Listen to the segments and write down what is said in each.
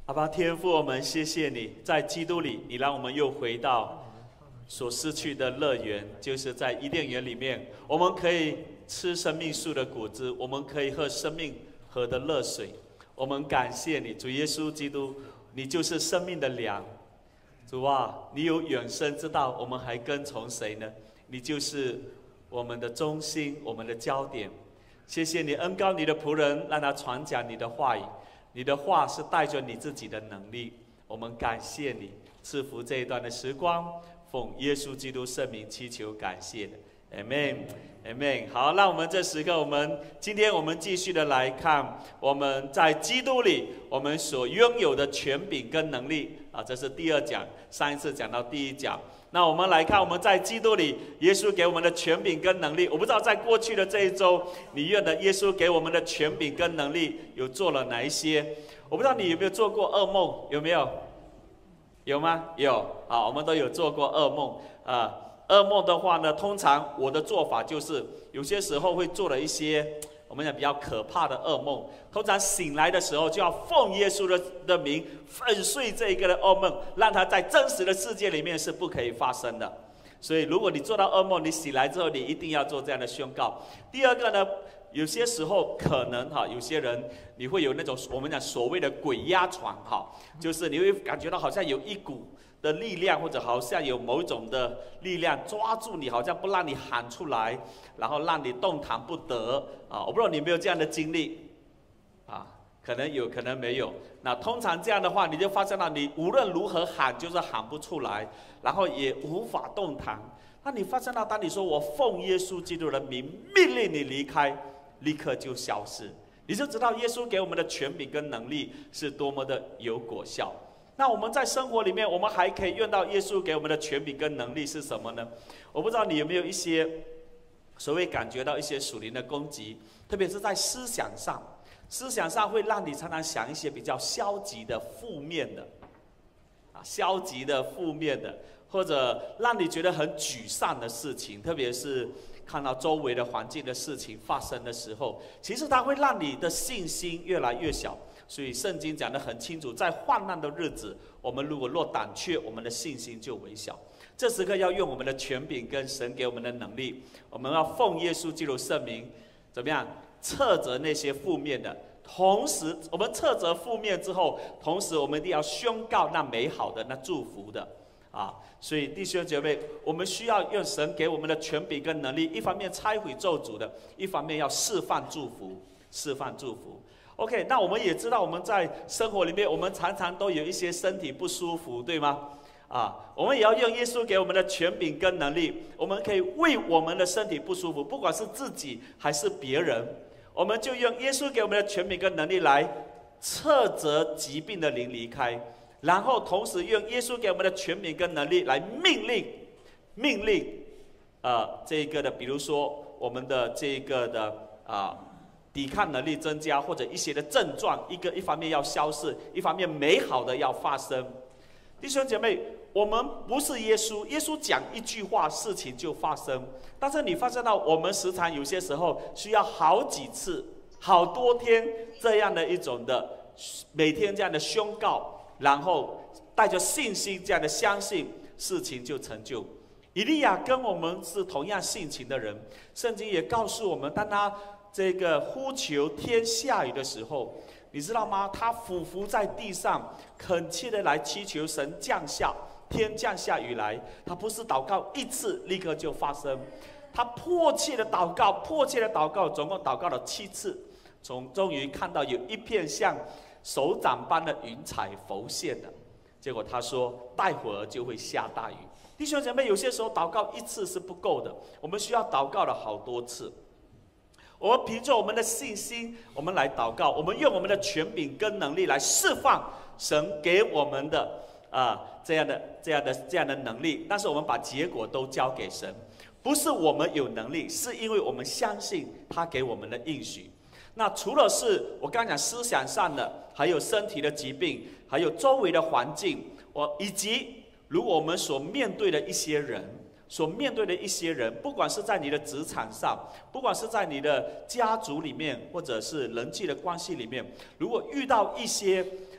阿爸天父，我们谢谢你，在基督里，你让我们又回到所失去的乐园，就是在伊甸园里面，我们可以吃生命树的果子，我们可以喝生命河的乐水。我们感谢你，主耶稣基督，你就是生命的粮。主啊，你有永生之道，我们还跟从谁呢？你就是我们的中心，我们的焦点。谢谢你恩膏你的仆人，让他传讲你的话语。你的话是带着你自己的能力，我们感谢你赐福这一段的时光，奉耶稣基督圣名祈求感谢的 ，Amen Amen。好，那我们这时刻，今天我们继续的来看我们在基督里我们所拥有的权柄跟能力啊，这是第二讲，上一次讲到第一讲。那我们来看我们在基督里，耶稣给我们的权柄跟能力。我不知道在过去的这一周，你愿的耶稣给我们的权柄跟能力有做了哪一些？我不知道你有没有做过噩梦，有没有？有吗？有。好，我们都有做过噩梦啊。噩梦的话呢，通常我的做法就是有些时候会做了一些我们讲比较可怕的噩梦，通常醒来的时候就要奉耶稣的名粉碎这一个的噩梦，让它在真实的世界里面是不可以发生的。所以如果你做到噩梦，你醒来之后，你一定要做这样的宣告。第二个呢，有些时候可能有些人你会有那种我们讲所谓的鬼压床就是你会感觉到好像有一股的力量，或者好像有某种的力量抓住你，好像不让你喊出来，然后让你动弹不得啊！我不知道你有没有这样的经历啊？可能有，可能没有。那通常这样的话，你就发现到你无论如何喊，就是喊不出来，然后也无法动弹。那你发现到，当你说我奉耶稣基督的名命令你离开，立刻就消失，你就知道耶稣给我们的权柄跟能力是多么的有果效。那我们在生活里面，我们还可以用到耶稣给我们的权柄跟能力是什么呢？我不知道你有没有一些所谓感觉到一些属灵的攻击，特别是在思想上，思想上会让你常常想一些比较消极的、负面的，消极的、负面的，或者让你觉得很沮丧的事情，特别是看到周围的环境的事情发生的时候，其实它会让你的信心越来越小。所以圣经讲得很清楚，在患难的日子，我们如果若胆怯，我们的信心就微小。这时刻要用我们的权柄跟神给我们的能力，我们要奉耶稣基督圣名，怎么样斥责那些负面的？同时，我们斥责负面之后，同时我们一定要宣告那美好的、那祝福的啊！所以弟兄姐妹，我们需要用神给我们的权柄跟能力，一方面拆毁咒诅的，一方面要释放祝福，释放祝福。OK， 那我们也知道，我们在生活里面，我们常常都有一些身体不舒服，对吗？我们也要用耶稣给我们的权柄跟能力，我们可以为我们的身体不舒服，不管是自己还是别人，我们就用耶稣给我们的权柄跟能力来斥责疾病的灵离开，然后同时用耶稣给我们的权柄跟能力来命令，这个的，比如说我们的这个的抵抗能力增加，或者一些的症状，一方面要消逝，一方面美好的要发生。弟兄姐妹，我们不是耶稣，耶稣讲一句话，事情就发生。但是你发现到，我们时常有些时候需要好几次、好多天这样的一种的，每天这样的宣告，然后带着信心这样的相信，事情就成就。以利亚跟我们是同样性情的人，圣经也告诉我们，当他这个呼求天下雨的时候，你知道吗？他俯伏在地上，恳切的来祈求神天降下雨来。他不是祷告一次立刻就发生，他迫切的祷告，总共祷告了7次，终于看到有一片像手掌般的云彩浮现的。结果他说，待会儿就会下大雨。弟兄姐妹，有些时候祷告一次是不够的，我们需要祷告了好多次。我们凭着我们的信心，我们来祷告，我们用我们的权柄跟能力来释放神给我们的这样的能力，但是我们把结果都交给神，不是我们有能力，是因为我们相信他给我们的应许。那除了是我刚讲思想上的，还有身体的疾病，还有周围的环境，以及如果我们所面对的一些人，不管是在你的职场上，不管是在你的家族里面，或者是人际的关系里面，如果遇到一些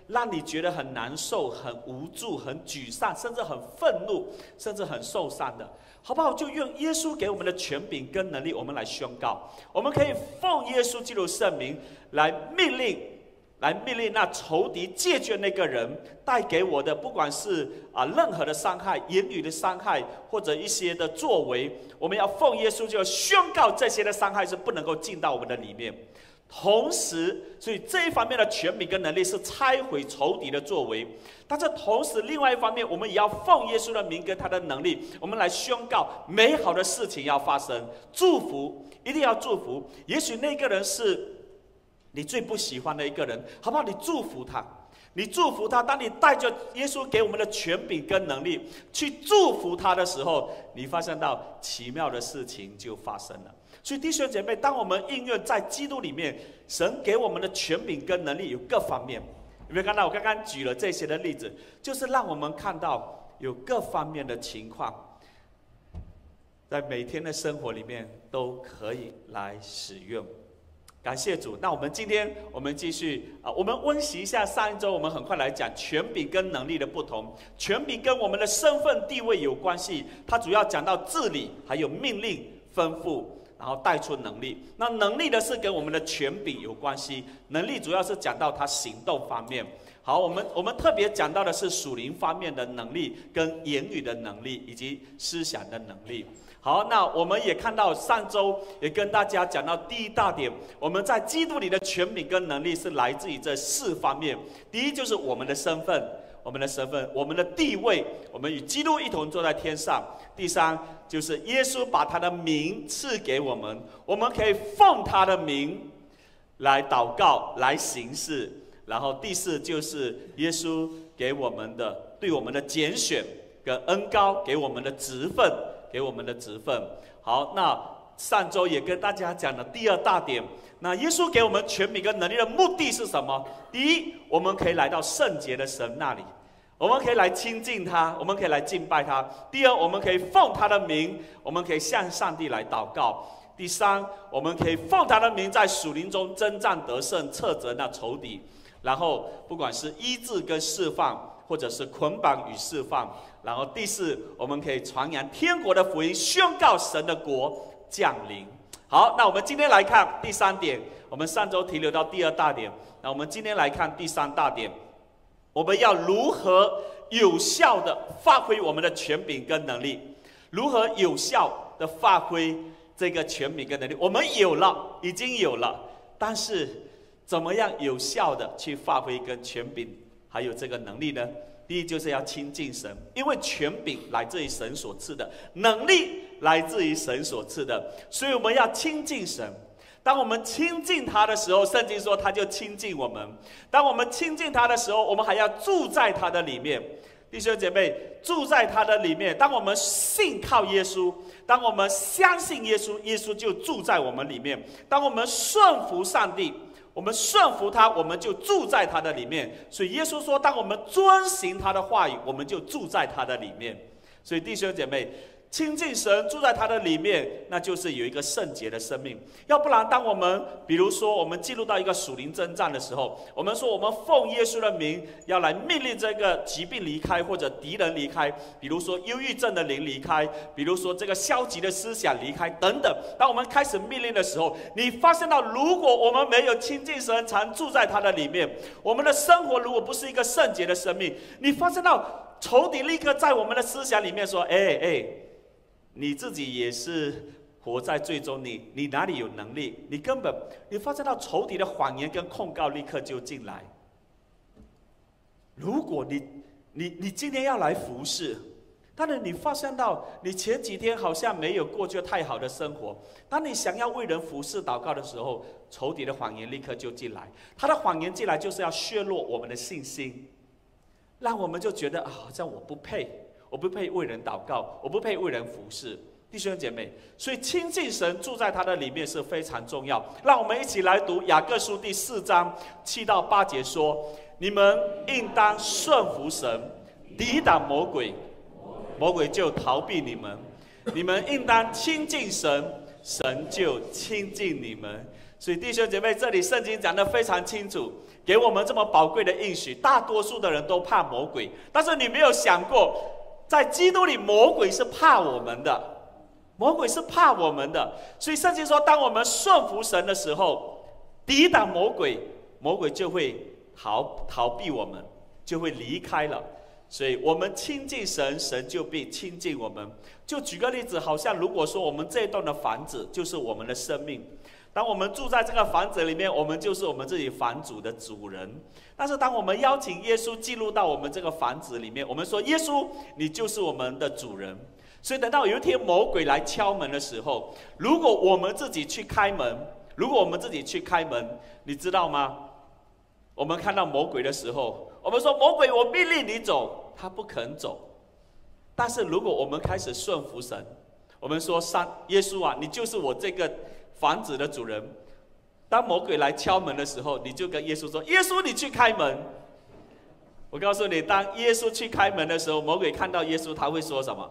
让你觉得很难受、很无助、很沮丧，甚至很愤怒，甚至很受伤的，好不好？就用耶稣给我们的权柄跟能力，我们来宣告，我们可以奉耶稣基督圣名来命令那仇敌戒绝那个人带给我的，不管是任何的伤害、言语的伤害，或者一些的作为，我们要奉耶稣就宣告这些的伤害是不能够进到我们的里面。同时，所以这一方面的权柄跟能力是拆毁仇敌的作为，但是同时另外一方面，我们也要奉耶稣的名跟他的能力，我们来宣告美好的事情要发生，祝福一定要祝福。也许那个人是你最不喜欢的一个人，好不好？你祝福他，你祝福他。当你带着耶稣给我们的权柄跟能力去祝福他的时候，你发现到奇妙的事情就发生了。所以弟兄姐妹，当我们应用在基督里面，神给我们的权柄跟能力有各方面。有没有看到我刚刚举了这些的例子，就是让我们看到有各方面的情况，在每天的生活里面都可以来使用。感谢主。那我们今天我们继续我们温习一下上一周，我们很快来讲权柄跟能力的不同。权柄跟我们的身份地位有关系，它主要讲到治理，还有命令、吩咐，然后带出能力。那能力的是跟我们的权柄有关系，能力主要是讲到它行动方面。好，我们特别讲到的是属灵方面的能力，跟言语的能力，以及思想的能力。好，那我们也看到上周也跟大家讲到第一大点，我们在基督里的权柄跟能力是来自于这4方面。第一就是我们的身份，我们的地位，我们与基督一同坐在天上。第3就是耶稣把他的名赐给我们，我们可以奉他的名来祷告，来行事。然后第4就是耶稣给我们的对我们的拣选跟恩膏，给我们的职分。好，那上周也跟大家讲了第2大点。那耶稣给我们权柄跟能力的目的是什么？第一，我们可以来到圣洁的神那里，我们可以来亲近他，我们可以来敬拜他。第2，我们可以奉他的名，我们可以向上帝来祷告。第3，我们可以奉他的名在属灵中征战得胜，斥责那仇敌。然后不管是医治跟释放，或者是捆绑与释放。然后第4，我们可以传扬天国的福音，宣告神的国降临。好，那我们今天来看第3点，我们上周停留到第2大点，那我们今天来看第3大点，我们要如何有效的发挥我们的权柄跟能力？如何有效的发挥这个权柄跟能力？我们有了，已经有了，但是怎么样有效的去发挥跟权柄还有这个能力呢？第一就是要亲近神，因为权柄来自于神所赐的，能力来自于神所赐的，所以我们要亲近神。当我们亲近他的时候，圣经说他就亲近我们。当我们亲近他的时候，我们还要住在他的里面。弟兄姐妹，住在他的里面。当我们信靠耶稣，当我们相信耶稣，耶稣就住在我们里面。当我们顺服上帝，我们顺服他，我们就住在他的里面。所以耶稣说，当我们遵行他的话语，我们就住在他的里面。所以弟兄姐妹，亲近神，住在他的里面，那就是有一个圣洁的生命。要不然，当我们比如说我们进入到一个属灵征战的时候，我们说我们奉耶稣的名要来命令这个疾病离开，或者敌人离开，比如说忧郁症的灵离开，比如说这个消极的思想离开等等。当我们开始命令的时候，你发现到如果我们没有亲近神，常住在他的里面，我们的生活如果不是一个圣洁的生命，你发现到仇敌立刻在我们的思想里面说，你自己也是活在罪中，你哪里有能力？你发现到仇敌的谎言跟控告立刻就进来。如果你今天要来服侍，当然你发现到你前几天好像没有过着太好的生活，当你想要为人服侍祷告的时候，仇敌的谎言立刻就进来。他的谎言进来就是要削弱我们的信心，让我们就觉得好像我不配为人祷告，我不配为人服侍。弟兄姐妹，所以亲近神，住在他的里面是非常重要。让我们一起来读雅各书第4章7到8节说：你们应当顺服神，抵挡魔鬼，魔鬼就逃避你们。你们应当亲近神，神就亲近你们。 所以弟兄姐妹，这里圣经讲得非常清楚，给我们这么宝贵的应许。大多数的人都怕魔鬼，但是你没有想过，在基督里魔鬼是怕我们的，魔鬼是怕我们的。所以圣经说，当我们顺服神的时候，抵挡魔鬼，魔鬼就会逃避我们，就会离开了。所以我们亲近神，神就必亲近我们。就举个例子，好像如果说我们这一栋的房子就是我们的生命，当我们住在这个房子里面，我们就是我们自己房主的主人。但是当我们邀请耶稣进入到我们这个房子里面，我们说耶稣，你就是我们的主人。所以等到有一天魔鬼来敲门的时候，如果我们自己去开门，你知道吗？我们看到魔鬼的时候，我们说魔鬼，我命令你走，他不肯走。但是如果我们开始顺服神，我们说耶稣啊，你就是我这个房子的主人。当魔鬼来敲门的时候，你就跟耶稣说，耶稣你去开门。我告诉你，当耶稣去开门的时候，魔鬼看到耶稣他会说什么？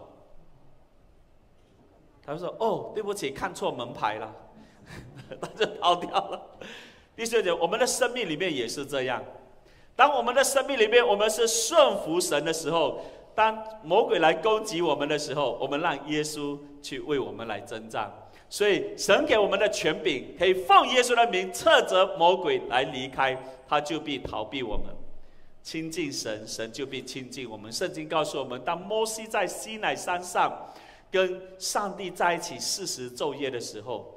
他会说，哦，对不起，看错门牌了。他就逃掉了。弟兄姐妹，我们的生命里面也是这样。当我们的生命里面我们是顺服神的时候，当魔鬼来攻击我们的时候，我们让耶稣去为我们来征战。所以神给我们的权柄，可以奉耶稣的名斥责魔鬼来离开，他就必逃避我们。亲近神，神就必亲近我们。圣经告诉我们，当摩西在西乃山上跟上帝在一起40昼夜的时候，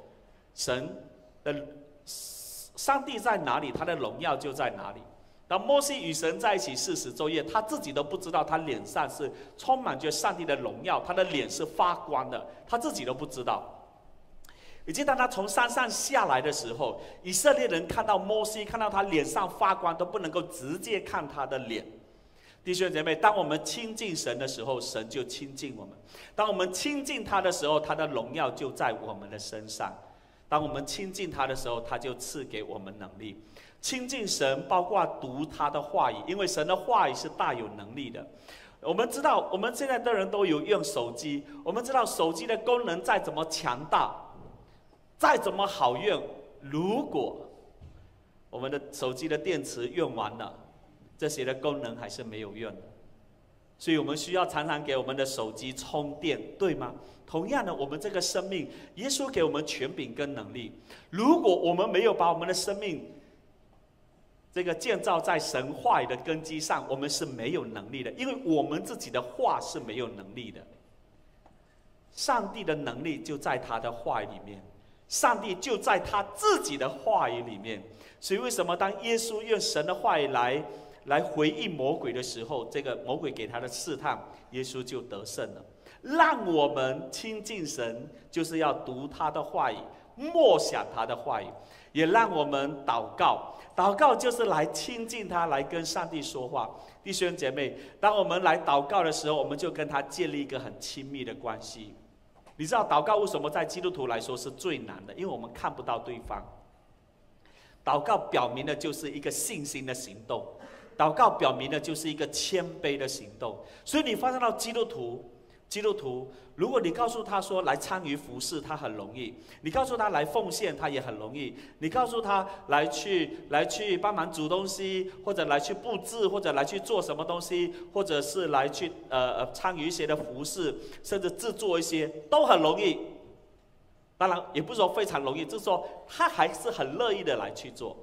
上帝在哪里，他的荣耀就在哪里。当摩西与神在一起40昼夜，他自己都不知道他脸上是充满着上帝的荣耀，他的脸是发光的，他自己都不知道。以及当他从山上下来的时候，以色列人看到摩西，看到他脸上发光，都不能够直接看他的脸。弟兄姐妹，当我们亲近神的时候，神就亲近我们；当我们亲近他的时候，他的荣耀就在我们的身上。当我们亲近他的时候，他就赐给我们能力。亲近神包括读他的话语，因为神的话语是大有能力的。我们知道，我们现在的人都有用手机，我们知道手机的功能再怎么强大，再怎么好用，如果我们的手机的电池用完了，这些的功能还是没有用的。所以我们需要常常给我们的手机充电，对吗？同样的，我们这个生命，耶稣给我们权柄跟能力。如果我们没有把我们的生命这个建造在神话语的根基上，我们是没有能力的，因为我们自己的话是没有能力的。上帝的能力就在他的话语里面，上帝就在他自己的话语里面。所以为什么当耶稣用神的话语来回应魔鬼的时候，这个魔鬼给他的试探，耶稣就得胜了。让我们亲近神，就是要读他的话语，默想他的话语，也让我们祷告。祷告就是来亲近他，来跟上帝说话。弟兄姐妹，当我们来祷告的时候，我们就跟他建立一个很亲密的关系。你知道祷告为什么在基督徒来说是最难的？因为我们看不到对方。祷告表明的就是一个信心的行动，祷告表明的就是一个谦卑的行动。所以你发现到基督徒，如果你告诉他说来参与服事，他很容易；你告诉他来奉献，他也很容易；你告诉他来去帮忙煮东西，或者来去布置，或者来去做什么东西，或者是来去参与一些的服事，甚至制作一些，都很容易。当然也不是说非常容易，就是说他还是很乐意的来去做。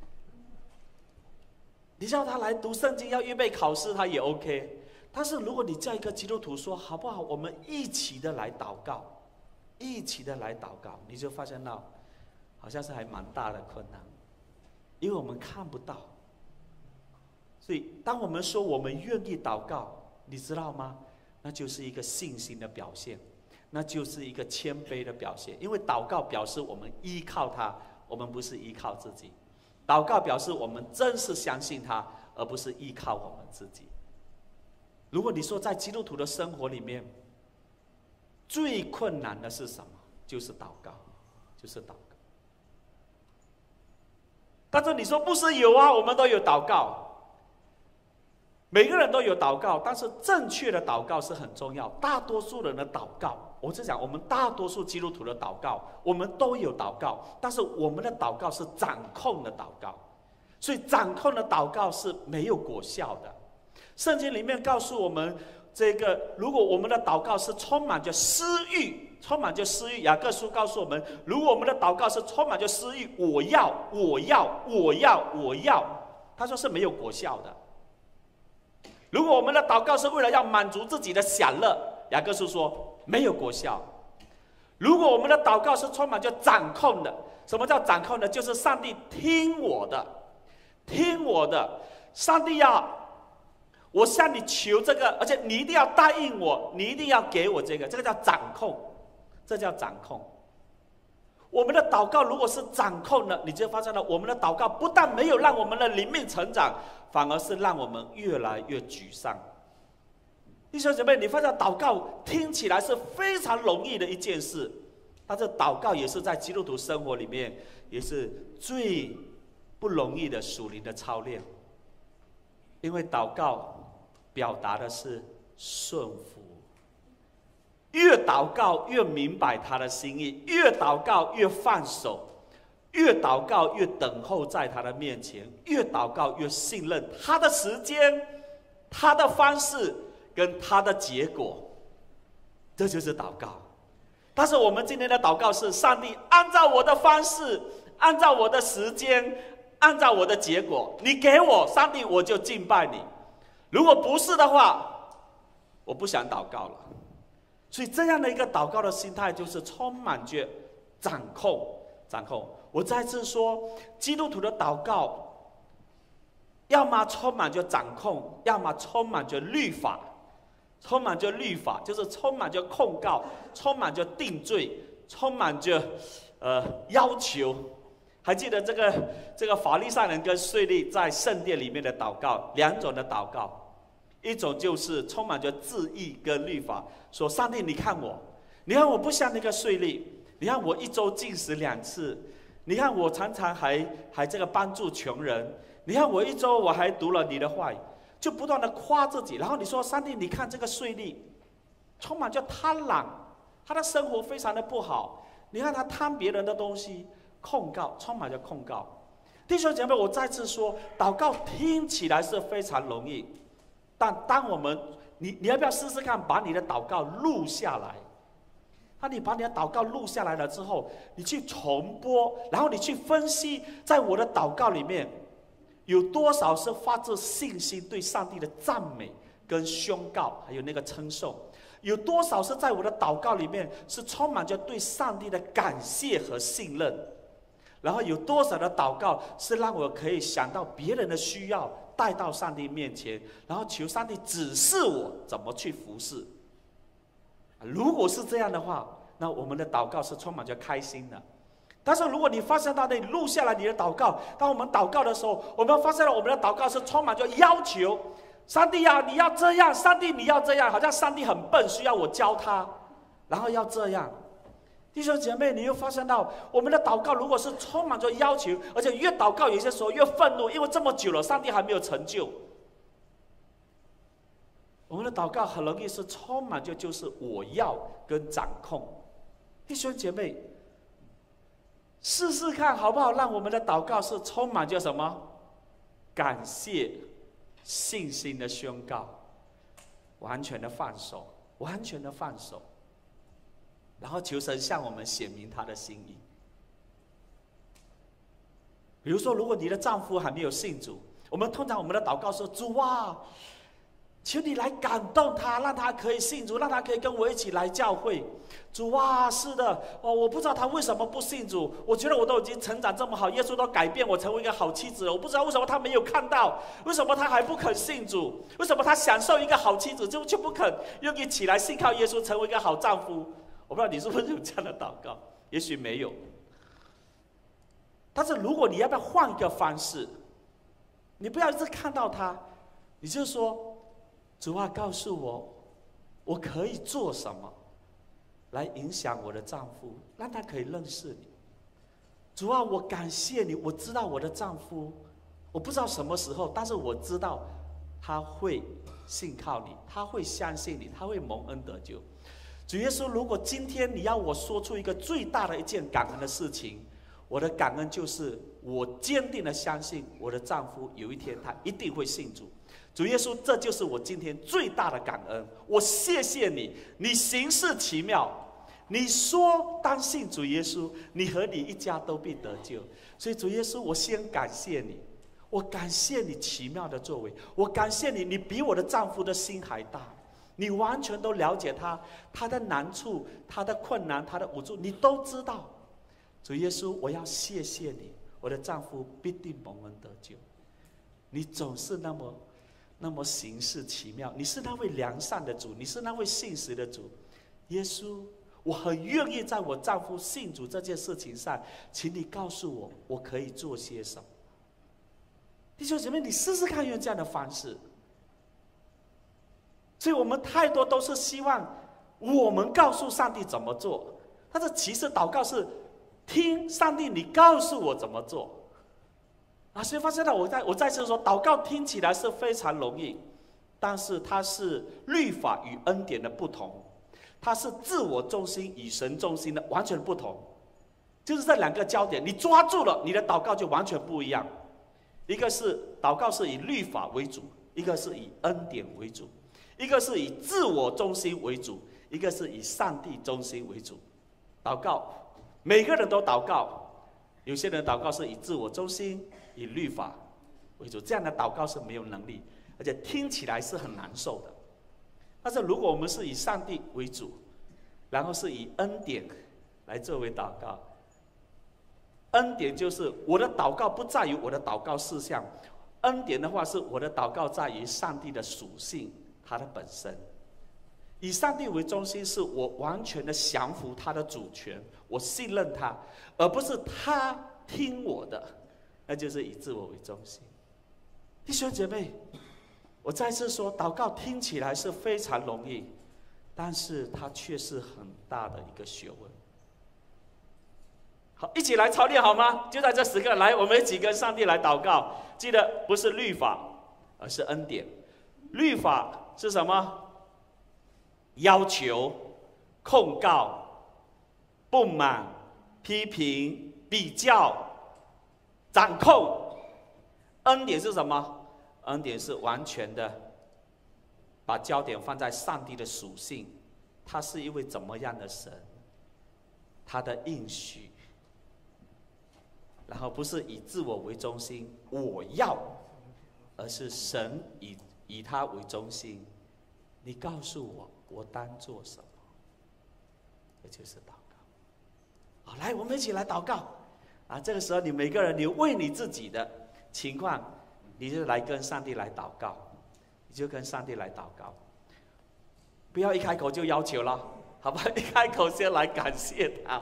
你叫他来读圣经，要预备考试，他也 OK。但是如果你叫一个基督徒说好不好，我们一起的来祷告，一起的来祷告，你就发现到好像是还蛮大的困难，因为我们看不到。所以当我们说我们愿意祷告，你知道吗？那就是一个信心的表现，那就是一个谦卑的表现。因为祷告表示我们依靠他，我们不是依靠自己。祷告表示我们真是相信他，而不是依靠我们自己。如果你说在基督徒的生活里面，最困难的是什么？就是祷告，就是祷告。但是你说不是有啊，我们都有祷告，每个人都有祷告，但是正确的祷告是很重要。大多数人的祷告， 我是讲我们大多数基督徒的祷告，我们都有祷告，但是我们的祷告是掌控的祷告，所以掌控的祷告是没有果效的。圣经里面告诉我们，这个如果我们的祷告是充满着私欲，充满着私欲，雅各书告诉我们，如果我们的祷告是充满着私欲，我要，他说是没有果效的。如果我们的祷告是为了要满足自己的享乐，雅各书说没有果效。如果我们的祷告是充满着掌控的，什么叫掌控的？就是上帝听我的，听我的，上帝我向你求这个，而且你一定要答应我，你一定要给我这个，这个叫掌控，这叫掌控。我们的祷告如果是掌控的，你就发现了，我们的祷告不但没有让我们的灵命成长，反而是让我们越来越沮丧。弟兄姐妹，你发现祷告听起来是非常容易的一件事，但是祷告也是在基督徒生活里面也是最不容易的属灵的操练，因为祷告表达的是顺服。越祷告越明白他的心意，越祷告越放手，越祷告越等候在他的面前，越祷告越信任他的时间、他的方式跟他的结果，这就是祷告。但是我们今天的祷告是：上帝按照我的方式，按照我的时间，按照我的结果，你给我，上帝我就敬拜你。如果不是的话，我不想祷告了。所以这样的一个祷告的心态，就是充满着掌控。我再次说，基督徒的祷告，要么充满着掌控，要么充满着律法。充满着律法，就是充满着控告，充满着定罪，充满着要求。还记得这个法利赛人跟税吏在圣殿里面的祷告，两种的祷告。一种就是充满着自义跟律法，说上帝你看我不像那个税吏，你看我一周禁食2次，你看我常常还这个帮助穷人，你看我一周我还读了你的话语，就不断的夸自己。然后你说上帝你看这个税吏充满着贪婪，他的生活非常的不好，你看他贪别人的东西，控告，充满着控告。弟兄姐妹，我再次说，祷告听起来是非常容易，但当我们你要不要试试看，把你的祷告录下来？那你把你的祷告录下来了之后，你去重播，然后你去分析，在我的祷告里面有多少是发自信心对上帝的赞美跟宣告，还有那个称颂？有多少是在我的祷告里面是充满着对上帝的感谢和信任？然后有多少的祷告是让我可以想到别人的需要，带到上帝面前，然后求上帝指示我怎么去服侍？如果是这样的话，那我们的祷告是充满着开心的。但是如果你发现到你录下来你的祷告，当我们祷告的时候，我们发现了我们的祷告是充满着要求。上帝啊，你要这样，上帝你要这样，好像上帝很笨，需要我教他，然后要这样。弟兄姐妹，你又发现到我们的祷告如果是充满着要求，而且越祷告有些时候越愤怒，因为这么久了上帝还没有成就，我们的祷告很容易是充满着就是我要跟掌控。弟兄姐妹，试试看好不好？让我们的祷告是充满着什么？感谢、信心的宣告，完全的放手，完全的放手，然后求神向我们显明他的心意。比如说，如果你的丈夫还没有信主，我们通常我们的祷告说：主啊，求你来感动他，让他可以信主，让他可以跟我一起来教会。主啊，是的，我不知道他为什么不信主，我觉得我都已经成长这么好，耶稣都改变我成为一个好妻子了，我不知道为什么他没有看到，为什么他还不肯信主，为什么他享受一个好妻子就不肯愿意起来信靠耶稣，成为一个好丈夫。我不知道你是不是有这样的祷告，也许没有。但是如果你要不要换一个方式，你不要一直看到他，你就说：主啊，告诉我，我可以做什么来影响我的丈夫，让他可以认识你。主啊，我感谢你，我知道我的丈夫，我不知道什么时候，但是我知道他会信靠你，他会相信你，他会蒙恩得救。 主耶稣，如果今天你要我说出一个最大的一件感恩的事情，我的感恩就是我坚定的相信我的丈夫有一天他一定会信主。主耶稣，这就是我今天最大的感恩。我谢谢你，你行事奇妙，你说当信主耶稣，你和你一家都必得救。所以主耶稣，我先感谢你，我感谢你奇妙的作为，我感谢你，你比我的丈夫的心还大，你完全都了解他的难处，他的困难，他的无助，你都知道。主耶稣，我要谢谢你，我的丈夫必定蒙恩得救。你总是那么行事奇妙，你是那位良善的主，你是那位信实的主。耶稣，我很愿意在我丈夫信主这件事情上，请你告诉我，我可以做些什么。弟兄姐妹，你试试看用这样的方式。所以我们太多都是希望我们告诉上帝怎么做，但是其实祷告是听上帝你告诉我怎么做。所以发现了，我再次说，祷告听起来是非常容易，但是它是律法与恩典的不同，它是自我中心与神中心的完全不同。就是这两个焦点，你抓住了，你的祷告就完全不一样。一个是祷告是以律法为主，一个是以恩典为主；一个是以自我中心为主，一个是以上帝中心为主。祷告，每个人都祷告，有些人祷告是以自我中心、以律法为主，这样的祷告是没有能力，而且听起来是很难受的。但是如果我们是以上帝为主，然后是以恩典来作为祷告，恩典就是我的祷告不在于我的祷告事项，恩典的话是我的祷告在于上帝的属性，他的本身。以上帝为中心，是我完全的降服他的主权，我信任他，而不是他听我的，那就是以自我为中心。弟兄姐妹，我再次说，祷告听起来是非常容易，但是它却是很大的一个学问。好，一起来操练好吗？就在这时刻，来，我们一起跟上帝来祷告。记得不是律法，而是恩典。律法是什么？要求、控告、不满、批评、比较、掌控。恩典是什么？恩典是完全的把焦点放在上帝的属性，他是一位怎么样的神，他的应许，然后不是以自我为中心，我要，而是神以他为中心。你告诉我，我当做什么？这就是祷告。好，来，我们一起来祷告。这个时候，你每个人，你为你自己的情况，你就来跟上帝来祷告，你就跟上帝来祷告。不要一开口就要求了，好吧？一开口先来感谢他。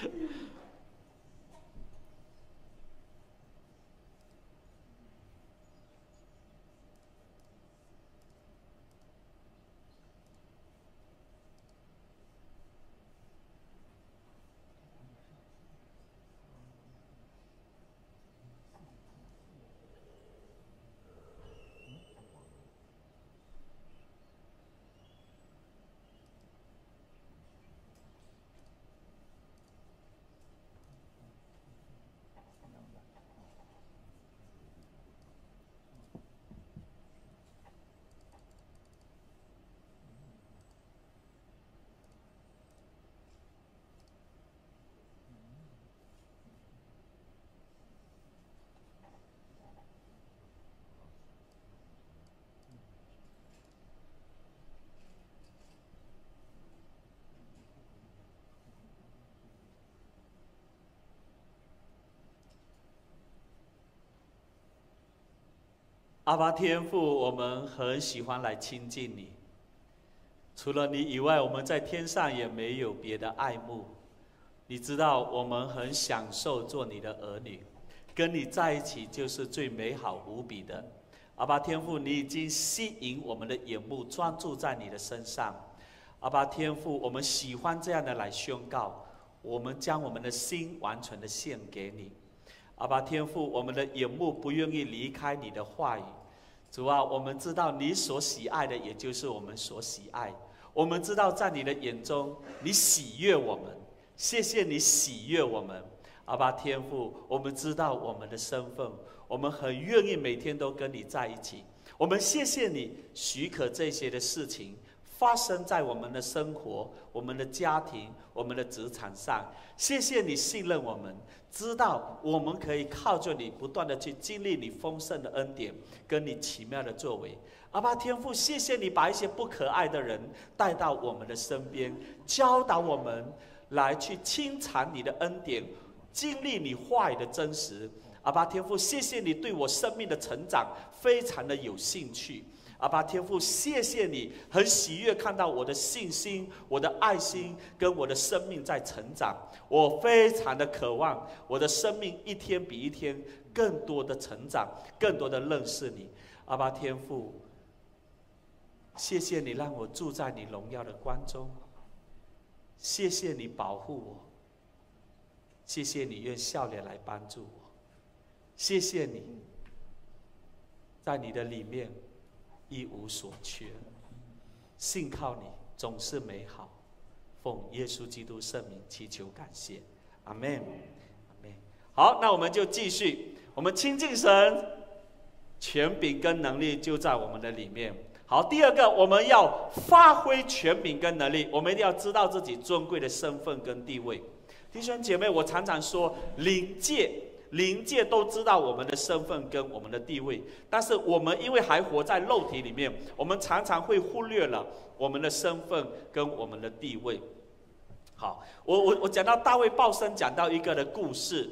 阿爸天父，我们很喜欢来亲近你。除了你以外，我们在天上也没有别的爱慕。你知道，我们很享受做你的儿女，跟你在一起就是最美好无比的。阿爸天父，你已经吸引我们的眼目，专注在你的身上。阿爸天父，我们喜欢这样的来宣告，我们将我们的心完全的献给你。阿爸天父，我们的眼目不愿意离开你的话语。主啊，我们知道你所喜爱的，也就是我们所喜爱。 我们知道在你的眼中，你喜悦我们，谢谢你喜悦我们。阿爸天父，我们知道我们的身份，我们很愿意每天都跟你在一起。我们谢谢你许可这些的事情发生在我们的生活、我们的家庭、我们的职场上。谢谢你信任我们，知道我们可以靠着你不断的去经历你丰盛的恩典，跟你奇妙的作为。阿爸天父，谢谢你把一些不可爱的人带到我们的身边，教导我们来去清尝你的恩典，经历你话语的真实。阿爸天父，谢谢你对我生命的成长非常的有兴趣。阿爸天父，谢谢你很喜悦看到我的信心、我的爱心跟我的生命在成长。我非常的渴望我的生命一天比一天更多的成长，更多的认识你。阿爸天父，谢谢你让我住在你荣耀的光中，谢谢你保护我，谢谢你用笑脸来帮助我，谢谢你在你的里面一无所缺，信靠你总是美好。奉耶稣基督圣名祈求感谢，阿们，阿们。好，那我们就继续，我们亲近神，权柄跟能力就在我们的里面。好，第二个，我们要发挥权柄跟能力，我们一定要知道自己尊贵的身份跟地位。弟兄姐妹，我常常说，灵界都知道我们的身份跟我们的地位，但是我们因为还活在肉体里面，我们常常会忽略了我们的身份跟我们的地位。好，我讲到大卫鲍森讲到一个的故事，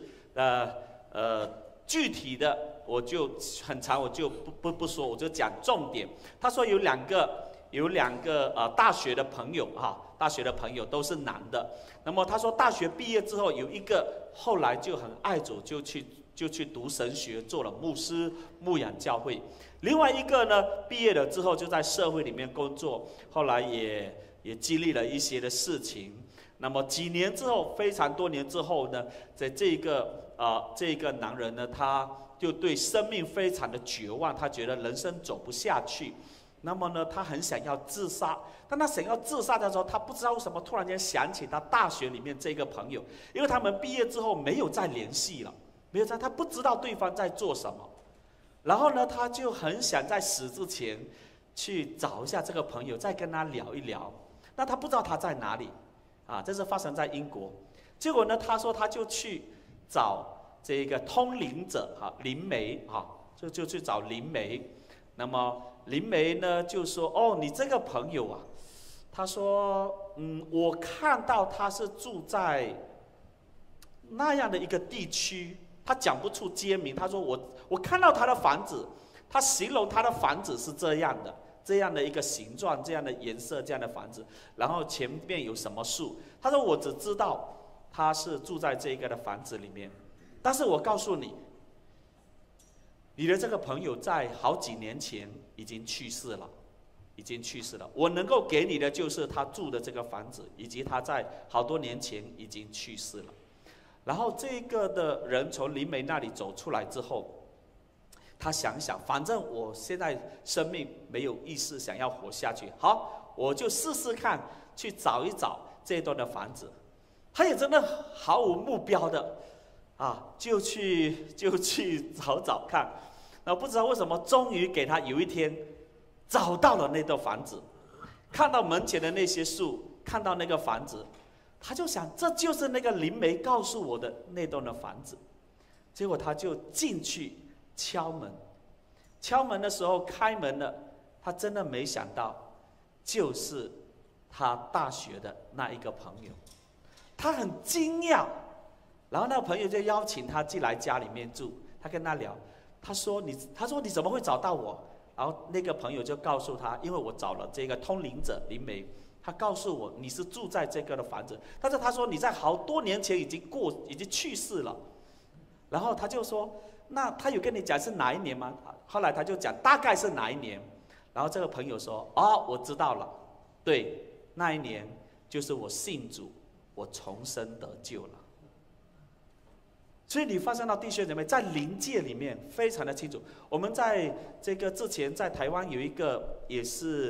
具体的我就很长，我就不说，我就讲重点。他说有两个大学的朋友大学的朋友都是男的。那么他说大学毕业之后，有一个后来就很爱主，就去读神学，做了牧师，牧养教会。另外一个呢，毕业了之后就在社会里面工作，后来也经历了一些的事情。那么几年之后，非常多年之后呢，在这个男人呢，他就对生命非常的绝望，他觉得人生走不下去。那么呢，他很想要自杀。当他想要自杀的时候，他不知道为什么突然间想起他大学里面这个朋友，因为他们毕业之后没有再联系了，他不知道对方在做什么。然后呢，他就很想在死之前去找一下这个朋友，再跟他聊一聊。那他不知道他在哪里这是发生在英国。结果呢，他说他就去找这个通灵者灵媒就去找灵媒。那么灵媒呢就说：“哦，你这个朋友啊，他说，我看到他是住在那样的一个地区，他讲不出街名。他说我看到他的房子，他形容他的房子是这样的一个形状，这样的颜色，这样的房子，然后前面有什么树。他说我只知道他是住在这个的房子里面，但是我告诉你。”你的这个朋友在好几年前已经去世了，我能够给你的就是他住的这个房子，以及他在好多年前已经去世了。然后这个的人从灵媒那里走出来之后，他想想，反正我现在生命没有意识，想要活下去，好，我就试试看，去找一找这段的房子。他也真的毫无目标的就去找看。然后不知道为什么，终于给他有一天找到了那栋房子，看到门前的那些树，看到那个房子，他就想这就是那个灵媒告诉我的那栋的房子。结果他就进去敲门的时候开门了，他真的没想到就是他大学的那一个朋友，他很惊讶。然后那个朋友就邀请他进来家里面住，他跟他聊。他说你怎么会找到我？然后那个朋友就告诉他，因为我找了这个通灵者灵媒，他告诉我你是住在这个的房子，但是他说你在好多年前已经去世了。然后他就说，那他有跟你讲是哪一年吗？后来他就讲大概是哪一年。然后这个朋友说，我知道了，对，那一年就是我信主，我重生得救了。所以你发现到弟兄姐妹在灵界里面非常的清楚。我们在这个之前在台湾有一个也是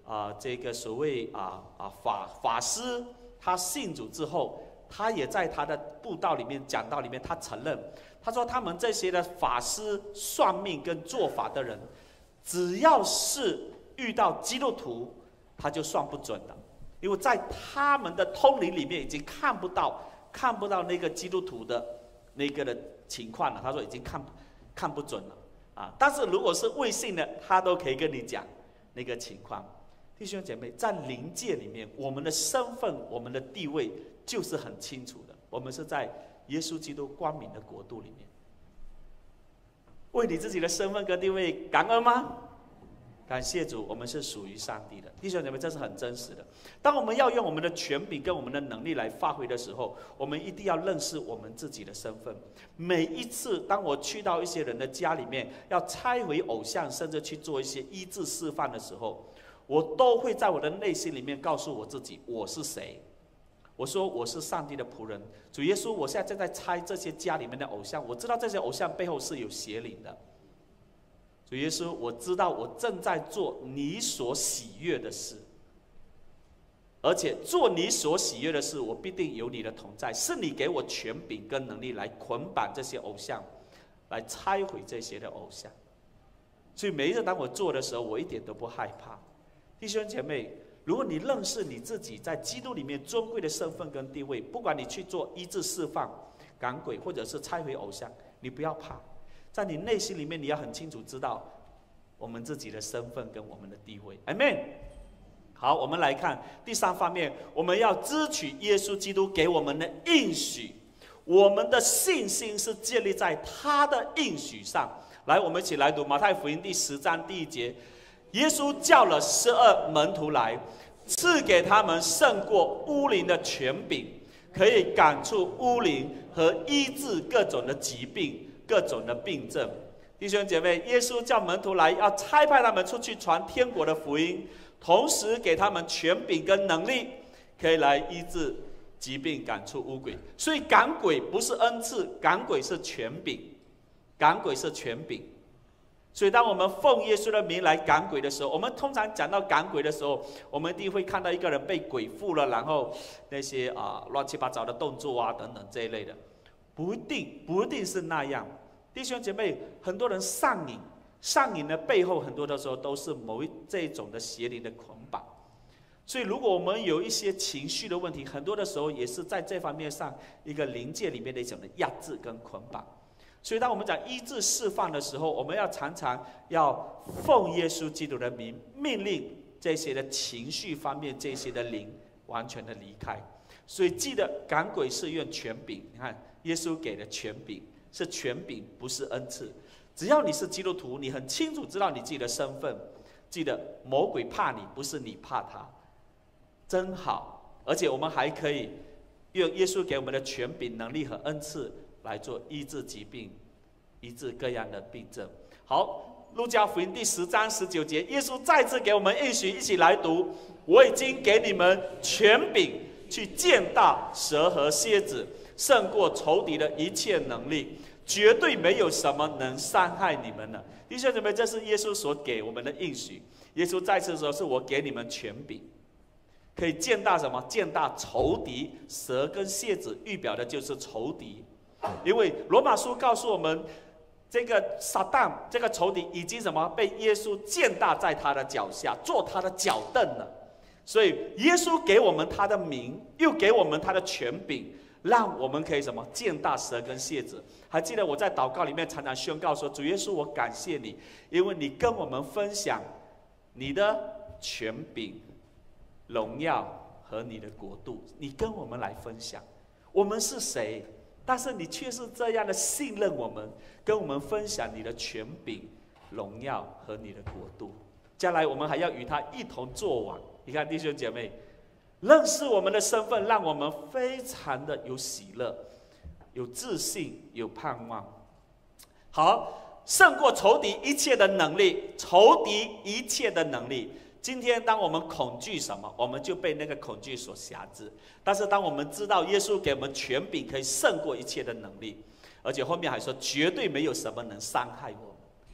这个所谓法师，他信主之后，他也在他的布道里面讲道里面，他承认，他说他们这些的法师、算命跟做法的人，只要是遇到基督徒，他就算不准的，因为在他们的通灵里面已经看不到那个基督徒的那个的情况了。他说已经看不准了但是如果是未信的，他都可以跟你讲那个情况。弟兄姐妹，在灵界里面，我们的身份、我们的地位就是很清楚的。我们是在耶稣基督光明的国度里面。为你自己的身份跟地位感恩吗？感谢主，我们是属于上帝的。弟兄姐妹，这是很真实的。当我们要用我们的权柄跟我们的能力来发挥的时候，我们一定要认识我们自己的身份。每一次当我去到一些人的家里面，要拆毁偶像，甚至去做一些医治示范的时候，我都会在我的内心里面告诉我自己，我是谁。我说我是上帝的仆人，主耶稣，我现在正在拆这些家里面的偶像，我知道这些偶像背后是有邪灵的。主耶稣，我知道我正在做你所喜悦的事，而且做你所喜悦的事，我必定有你的同在，是你给我权柄跟能力来捆绑这些偶像，来拆毁这些的偶像。所以每一次当我做的时候，我一点都不害怕。弟兄姐妹，如果你认识你自己在基督里面尊贵的身份跟地位，不管你去做医治释放、赶鬼，或者是拆毁偶像，你不要怕。在你内心里面，你要很清楚知道我们自己的身份跟我们的地位。Amen。好，我们来看第三方面，我们要支取耶稣基督给我们的应许。我们的信心是建立在他的应许上。来，我们一起来读马太福音第10章第1节。耶稣叫了12门徒来，赐给他们胜过污灵的权柄，可以赶出污灵和医治各种的疾病、各种的病症。弟兄姐妹，耶稣叫门徒来，要差派他们出去传天国的福音，同时给他们权柄跟能力，可以来医治疾病、赶出污鬼。所以赶鬼不是恩赐，赶鬼是权柄，赶鬼是权柄。所以当我们奉耶稣的名来赶鬼的时候，我们通常讲到赶鬼的时候，我们一定会看到一个人被鬼附了，然后那些乱七八糟的动作等等这一类的，不一定是那样。弟兄姐妹，很多人上瘾的背后，很多的时候都是这种的邪灵的捆绑。所以如果我们有一些情绪的问题，很多的时候也是在这方面上一个灵界里面的一种的压制跟捆绑。所以当我们讲医治释放的时候，我们要常常要奉耶稣基督的名，命令这些的情绪方面这些的灵完全的离开。所以记得赶鬼是用权柄，你看耶稣给的权柄是权柄，不是恩赐。只要你是基督徒，你很清楚知道你自己的身份，记得魔鬼怕你，不是你怕他，真好。而且我们还可以用耶稣给我们的权柄、能力和恩赐来做医治疾病、医治各样的病症。好，路加福音第10章19节，耶稣再次给我们应许，一起来读：我已经给你们权柄，去践踏蛇和蝎子，胜过仇敌的一切能力，绝对没有什么能伤害你们了。弟兄姊妹，这是耶稣所给我们的应许。耶稣再次说：是我给你们权柄，可以践踏什么？践踏仇敌。蛇跟蝎子预表的就是仇敌。因为罗马书告诉我们，这个撒旦这个仇敌已经什么被耶稣践踏在他的脚下，做他的脚凳了。所以耶稣给我们他的名，又给我们他的权柄，让我们可以什么践踏蛇跟蝎子。还记得我在祷告里面常常宣告说：主耶稣，我感谢你，因为你跟我们分享你的权柄、荣耀和你的国度，你跟我们来分享。我们是谁？但是你却是这样的信任我们，跟我们分享你的权柄、荣耀和你的国度。将来我们还要与他一同作王。你看，弟兄姐妹，认识我们的身份，让我们非常的有喜乐、有自信、有盼望。好，胜过仇敌一切的能力，仇敌一切的能力。今天当我们恐惧什么，我们就被那个恐惧所辖制。但是当我们知道耶稣给我们权柄，可以胜过一切的能力，而且后面还说绝对没有什么能伤害我们。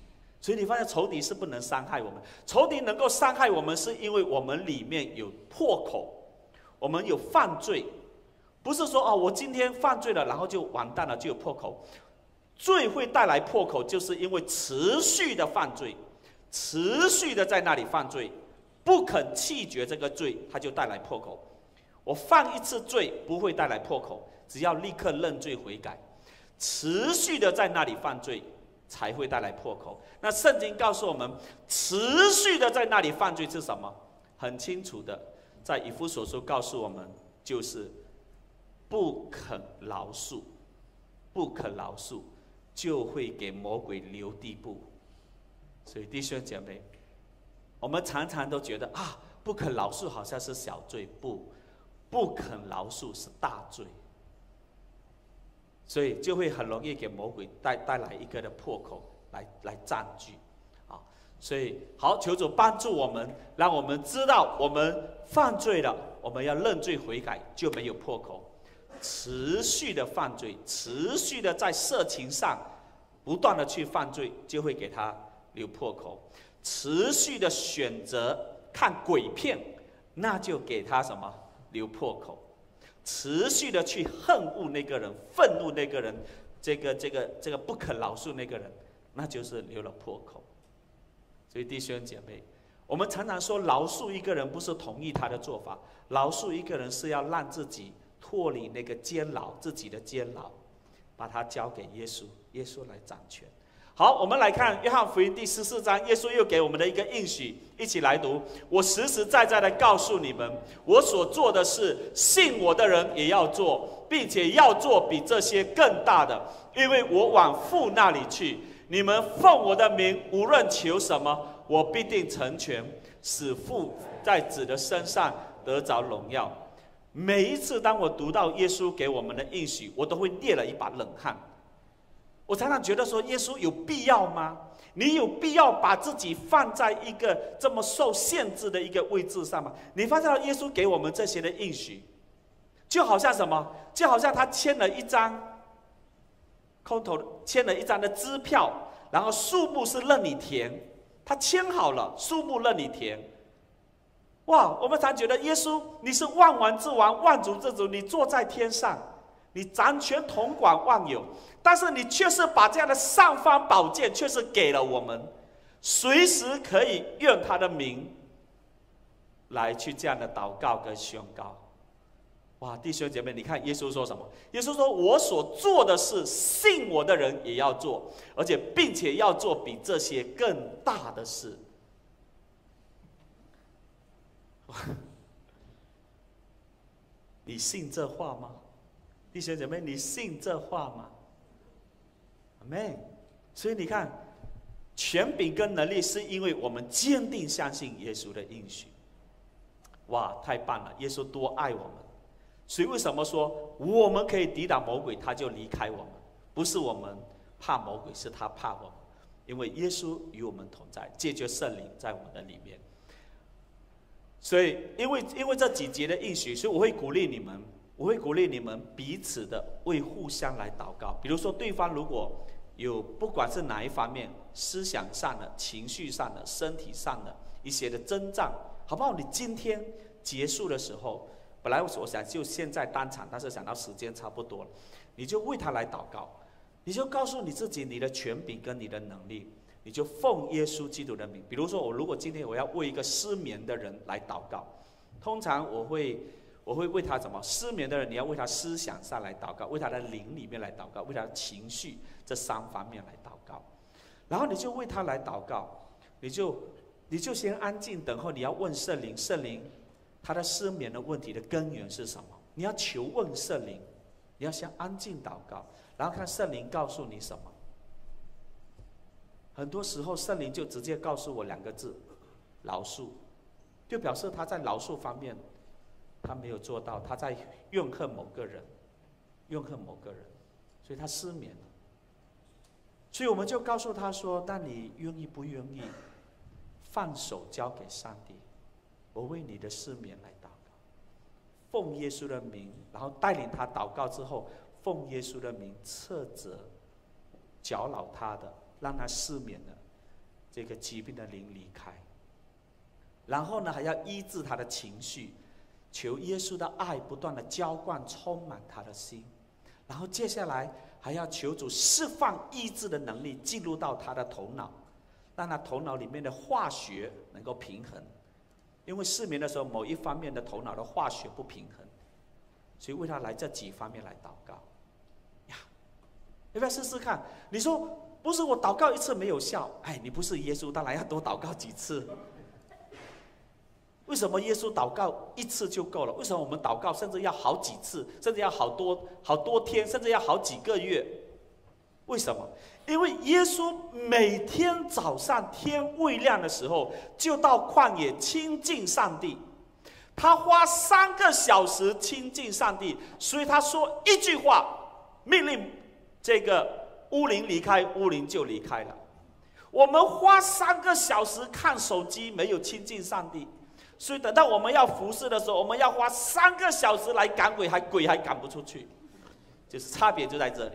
所以你发现仇敌是不能伤害我们，仇敌能够伤害我们，是因为我们里面有破口，我们有犯罪，不是说我今天犯罪了，然后就完蛋了，就有破口。罪会带来破口，就是因为持续的犯罪，持续的在那里犯罪，不肯弃绝这个罪，它就带来破口。我犯一次罪不会带来破口，只要立刻认罪悔改，持续的在那里犯罪才会带来破口。那圣经告诉我们，持续的在那里犯罪是什么？很清楚的，在以弗所书告诉我们，就是不肯饶恕，不肯饶恕，就会给魔鬼留地步。所以弟兄姐妹，我们常常都觉得不肯饶恕好像是小罪，不肯饶恕是大罪，所以就会很容易给魔鬼带来一个的破口来占据。所以好，求主帮助我们，让我们知道我们犯罪了，我们要认罪悔改，就没有破口。持续的犯罪，持续的在色情上不断的去犯罪，就会给他留破口。持续的选择看鬼片，那就给他什么？留破口。持续的去恨恶那个人，愤怒那个人，这个不肯饶恕那个人，那就是留了破口。所以弟兄姐妹，我们常常说饶恕一个人不是同意他的做法，饶恕一个人是要让自己脱离那个监牢，自己的监牢，把它交给耶稣，耶稣来掌权。好，我们来看约翰福音第14章，耶稣又给我们的一个应许，一起来读。我实实在在的告诉你们，我所做的事，信我的人也要做，并且要做比这些更大的，因为我往父那里去。你们奉我的名无论求什么，我必定成全，使父在子的身上得着荣耀。每一次当我读到耶稣给我们的应许，我都会捏了一把冷汗。我常常觉得说，耶稣有必要吗？你有必要把自己放在一个这么受限制的一个位置上吗？你发现到耶稣给我们这些的应许，就好像什么？就好像他签了一张空头，签了一张的支票，然后数目是任你填，他签好了，数目任你填。哇，我们常觉得耶稣你是万王之王，万主之主，你坐在天上，你掌权统管万有，但是你却是把这样的尚方宝剑却是给了我们，随时可以用他的名来去这样的祷告跟宣告。哇，弟兄姐妹，你看耶稣说什么？耶稣说，我所做的事，信我的人也要做，而且并且要做比这些更大的事。你信这话吗？弟兄姐妹，你信这话吗？阿们。所以你看，权柄跟能力是因为我们坚定相信耶稣的应许。哇，太棒了！耶稣多爱我们，所以为什么说我们可以抵挡魔鬼，他就离开我们？不是我们怕魔鬼，是他怕我们，因为耶稣与我们同在，借着圣灵在我们的里面。所以，因为这几节的应许，所以我会鼓励你们彼此的为互相来祷告。比如说，对方如果有不管是哪一方面，思想上的、情绪上的、身体上的一些的征战，好不好？你今天结束的时候，本来我想就现在当场，但是想到时间差不多了，你就为他来祷告，你就告诉你自己你的权柄跟你的能力。你就奉耶稣基督的名，比如说如果今天我要为一个失眠的人来祷告，通常我会为他怎么？失眠的人，你要为他思想上来祷告，为他的灵里面来祷告，为他的情绪这3方面来祷告，然后你就为他来祷告，你就先安静等候，你要问圣灵，圣灵他的失眠的问题的根源是什么？你要求问圣灵，你要先安静祷告，然后看圣灵告诉你什么。很多时候圣灵就直接告诉我2个字：饶恕，就表示他在饶恕方面他没有做到，他在怨恨某个人，所以他失眠了。所以我们就告诉他说：但你愿意不愿意放手交给上帝？我为你的失眠来祷告，奉耶稣的名，然后带领他祷告之后，奉耶稣的名斥责搅扰他的，让他失眠的这个疾病的灵离开。然后呢，还要医治他的情绪，求耶稣的爱不断的浇灌充满他的心。然后接下来还要求主释放医治的能力进入到他的头脑，让他头脑里面的化学能够平衡。因为失眠的时候，某一方面的头脑的化学不平衡，所以为他来这几方面来祷告呀。要不要试试看？你说不是我祷告一次没有效，哎，你不是耶稣，当然要多祷告几次。为什么耶稣祷告一次就够了？为什么我们祷告甚至要好几次，甚至要好多天，甚至要好几个月？为什么？因为耶稣每天早上天未亮的时候，就到旷野亲近上帝。他花3个小时亲近上帝，所以他说一句话，命令这个乌灵离开，乌灵就离开了。我们花3个小时看手机，没有亲近上帝。所以等到我们要服侍的时候，我们要花3个小时来赶鬼，鬼还赶不出去，就是差别就在这里，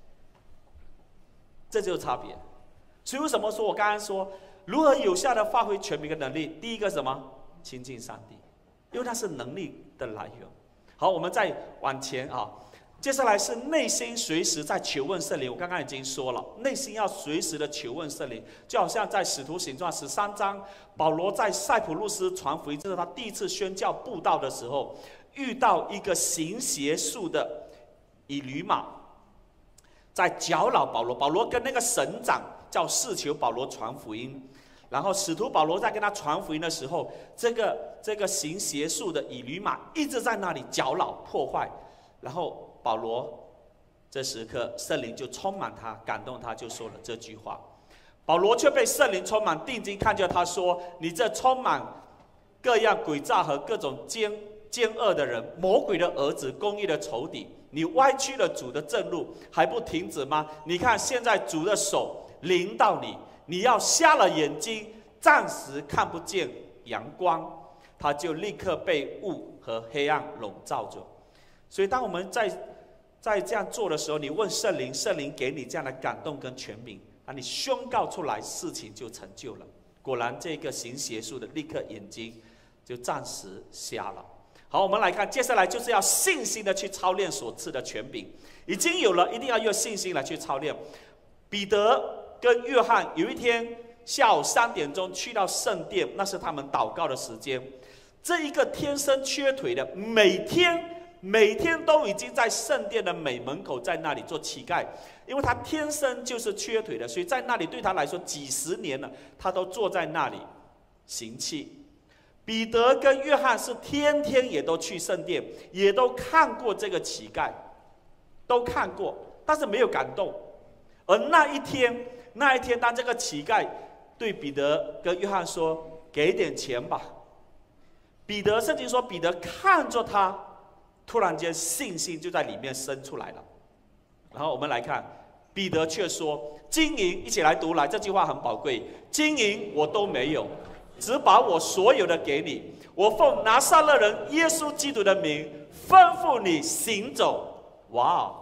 这就是差别。所以为什么说我刚刚说如何有效的发挥权柄的能力？第一个什么？亲近上帝，因为它是能力的来源。好，我们再往前啊，接下来是内心随时在求问圣灵。我刚刚已经说了，内心要随时的求问圣灵，就好像在使徒行传13章，保罗在塞浦路斯传福音，这是他第一次宣教布道的时候，遇到一个行邪术的以吕马，在搅扰保罗。保罗跟那个省长叫试求保罗传福音，然后使徒保罗在跟他传福音的时候，这个行邪术的以吕马一直在那里搅扰破坏，然后保罗这时刻圣灵就充满他，感动他，就说了这句话。保罗却被圣灵充满，定睛看着他说：你这充满各样诡诈和各种奸恶的人，魔鬼的儿子，公义的仇敌，你歪曲了主的正路，还不停止吗？你看现在主的手临到你，你要瞎了眼睛，暂时看不见阳光，他就立刻被雾和黑暗笼罩着。所以当我们在这样做的时候，你问圣灵，圣灵给你这样的感动跟权柄，你宣告出来，事情就成就了。果然这个行邪术的立刻眼睛就暂时瞎了。好，我们来看，接下来就是要信心的去操练所赐的权柄。已经有了，一定要用信心来去操练。彼得跟约翰有一天下午3点钟去到圣殿，那是他们祷告的时间。这一个天生缺腿的，每天都已经在圣殿的美门口在那里做乞丐，因为他天生就是缺腿的，所以在那里对他来说几十年了，他都坐在那里行乞。彼得跟约翰是天天也都去圣殿，也都看过这个乞丐，都看过，但是没有感动。而那一天当这个乞丐对彼得跟约翰说：给点钱吧。圣经说彼得看着他，突然间信心就在里面生出来了。然后我们来看，彼得却说：金银，一起来读来，这句话很宝贵，金银我都没有，只把我所有的给你。我奉拿撒勒人耶稣基督的名吩咐你行走。哇，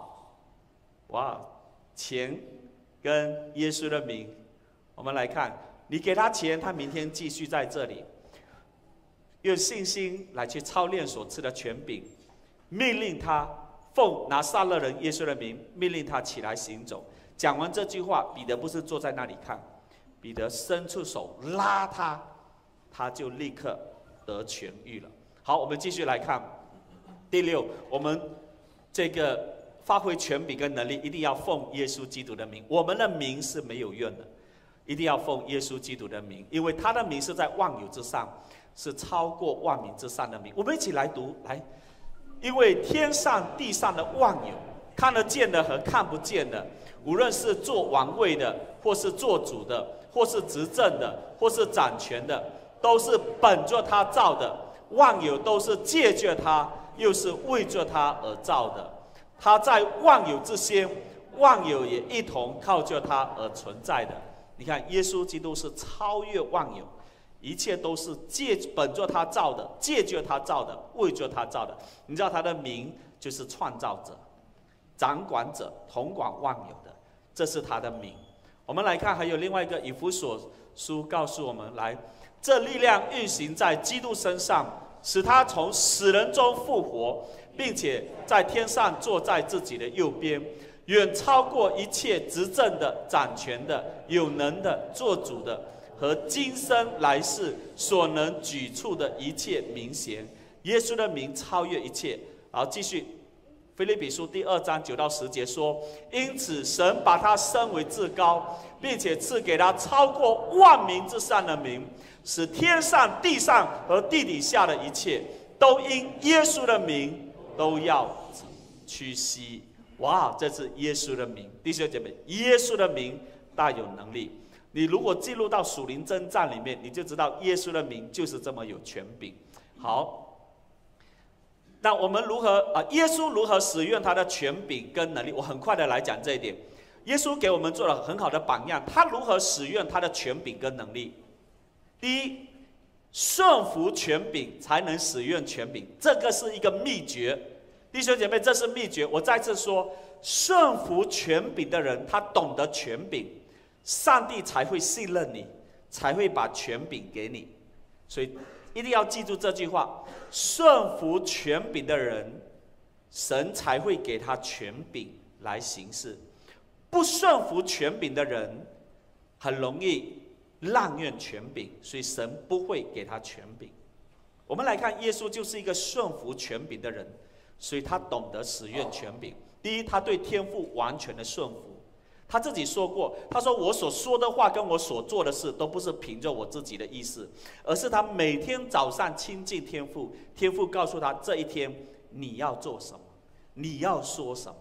钱跟耶稣的名，我们来看，你给他钱，他明天继续在这里。用信心来去操练所赐的权柄，命令他奉拿撒勒人耶稣的名，命令他起来行走。讲完这句话，彼得不是坐在那里看，彼得伸出手拉他，他就立刻得痊愈了。好，我们继续来看第6，我们这个发挥权柄跟能力，一定要奉耶稣基督的名。我们的名是没有用的，一定要奉耶稣基督的名，因为他的名是在万有之上，是超过万民之上的名。我们一起来读，来，因为天上地上的万有，看得见的和看不见的，无论是做王位的，或是做主的，或是执政的，或是掌权的，都是本着他造的，万有都是借着他，又是为着他而造的。他在万有之先，万有也一同靠着他而存在的。你看，耶稣基督是超越万有，一切都是本着他造的，借着他造的，为着他造的。你知道他的名就是创造者、掌管者、统管万有的，这是他的名。我们来看，还有另外一个以弗所书告诉我们，来，这力量运行在基督身上，使他从死人中复活，并且在天上坐在自己的右边，远超过一切执政的、掌权的、有能的、做主的和今生来世所能举出的一切名衔。耶稣的名超越一切。然后继续，腓立比书第2章9到10节说：因此神把他升为至高，并且赐给他超过万民之上的名，使天上、地上和地底下的一切都因耶稣的名都要屈膝。哇，这是耶稣的名，弟兄姐妹，耶稣的名大有能力。你如果进入到属灵征战里面，你就知道耶稣的名就是这么有权柄。好，那我们如何耶稣如何使用他的权柄跟能力？我很快的来讲这一点。耶稣给我们做了很好的榜样，他如何使用他的权柄跟能力？第一，顺服权柄才能使用权柄，这个是一个秘诀。弟兄姐妹，这是秘诀。我再次说，顺服权柄的人，他懂得权柄，上帝才会信任你，才会把权柄给你。所以一定要记住这句话：顺服权柄的人，神才会给他权柄来行事。不顺服权柄的人，很容易滥用权柄，所以神不会给他权柄。我们来看，耶稣就是一个顺服权柄的人，所以他懂得使用权柄。第一，他对天父完全的顺服。他自己说过，他说：我所说的话跟我所做的事，都不是凭着我自己的意思，而是他每天早上亲近天父，天父告诉他这一天你要做什么，你要说什么。